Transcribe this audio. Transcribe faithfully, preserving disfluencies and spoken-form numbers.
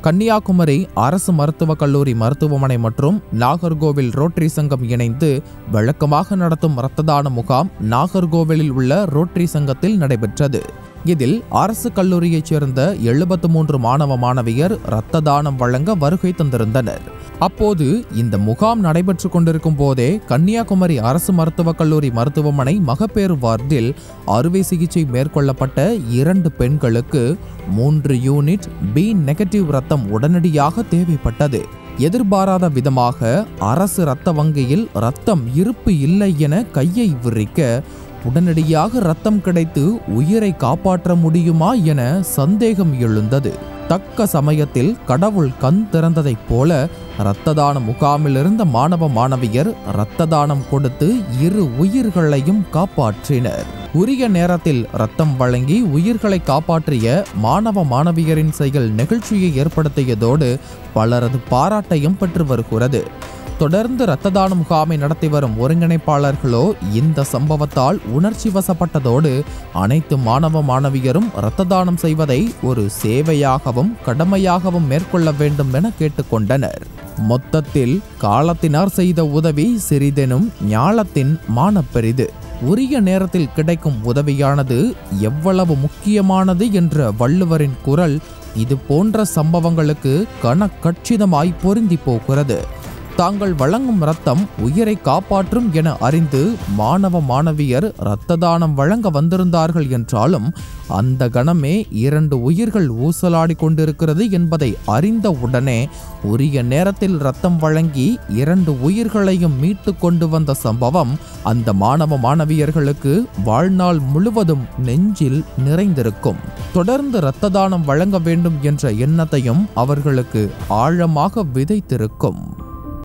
கன்னியாகுமரி அரசு மருத்துவக் கல்லூரி மருத்துவமனை மற்றும் நாகர்கோவில் ரோட்டரி சங்கம் இணைந்து வழக்கமாக நடத்தும் இரத்த தான முகாம் நாகர்கோவிலில் உள்ள ரோட்டரி சங்கத்தில் நடைபெற்றது. இதில் அரசு கல்லூரியைச் சேர்ந்த எழுபத்து மூன்று மாணவ மாணவியர் இரத்த தானம் வழங்க வருகை தந்திருந்தனர். அப்போது இந்த முகாம் நடைபெற்று கொண்டிருக்கும் போதே கன்னியாகுமரி அரசு மருத்துவக் கல்லூரி மருத்துவமனை மகப்பேறு வார்டில் அறுவை சிகிச்சை மேற்கொள்ளப்பட்ட இரண்டு பெண்களுக்கு மூன்று யூனிட் பி நெகட்டிவ் இரத்தம் உடனடியாக தேவைப்பட்டது. எதிர்பாராத விதமாக அரசு இரத்த வங்கியில் இரத்தம் இருப்பு இல்லை என கையை விரிக்க உடனடியாக இரத்தம் கிடைத்து உயிரை காப்பாற்ற முடியுமா என சந்தேகம் எழுந்தது. தக்க சமயத்தில் கடவுள் கண் திறந்ததைப் போல இரத்த தான முகாமில் இருந்த மாணவ மாணவியர் இரத்த தானம் கொடுத்து இரு உயிர்களையும் காப்பாற்றினர். உரிய நேரத்தில் இரத்தம் வழங்கி உயிர்களை காப்பாற்றிய மாணவ மாணவியரின் செயல் நெகிழ்ச்சியை ஏற்படுத்தியதோடு பலரது பாராட்டையும் பெற்று வருகிறது. தொடர்ந்து இரத்த தான முகாமை நடத்தி வரும் ஒருங்கிணைப்பாளர்களோ இந்த சம்பவத்தால் உணர்ச்சி வசப்பட்டதோடு அனைத்து மாணவ மாணவியரும் இரத்த தானம் செய்வதை ஒரு சேவையாகவும் கடமையாகவும் மேற்கொள்ள வேண்டும் என கேட்டுக்கொண்டனர். மொத்தத்தில் காலத்தினார் செய்த உதவி சிறிதெனும் ஞாலத்தின் மானப்பெரிது. உரிய நேரத்தில் கிடைக்கும் உதவியானது எவ்வளவு முக்கியமானது என்ற வள்ளுவரின் குரல் இது போன்ற சம்பவங்களுக்கு கனக்கச்சிதமாய் பொருந்தி போகிறது. தாங்கள் வழங்கும் இரத்தம் உயிரை காப்பாற்றும் என அறிந்து மாணவ மாணவியர் இரத்த தானம் வழங்க வந்திருந்தார்கள் என்றாலும் அந்த கணமே இரண்டு உயிர்கள் ஊசலாடி கொண்டிருக்கிறது என்பதை அறிந்த உடனே உரிய நேரத்தில் இரத்தம் வழங்கி இரண்டு உயிர்களையும் மீட்டு கொண்டு வந்த சம்பவம் அந்த மாணவ மாணவியர்களுக்கு வாழ்நாள் முழுவதும் நெஞ்சில் நிறைந்திருக்கும். தொடர்ந்து இரத்த தானம் வழங்க வேண்டும் என்ற எண்ணத்தையும் அவர்களுக்கு ஆழமாக விதைத்திருக்கும்.